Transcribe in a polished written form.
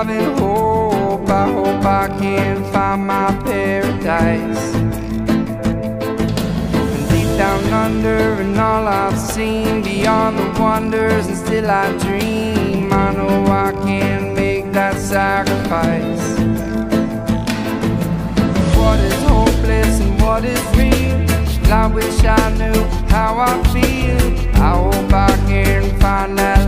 having hope. I hope I can find my paradise. And deep down under, and all I've seen beyond the wonders, and still I dream. I know I can make that sacrifice. What is hopeless and what is real? I wish I knew how I feel. I hope I can find that